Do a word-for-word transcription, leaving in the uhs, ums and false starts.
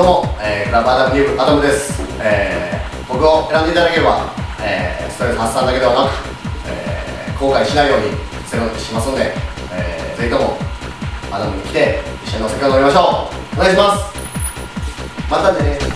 どうも、えー、クラブアダムニューブアダムです、えー、僕を選んでいただければ、えー、ストレス発散だけではなく、えー、後悔しないように背負ってしますので、えー、ぜひともアダムに来て一緒にお酒を飲みましょう。お願いします。またね。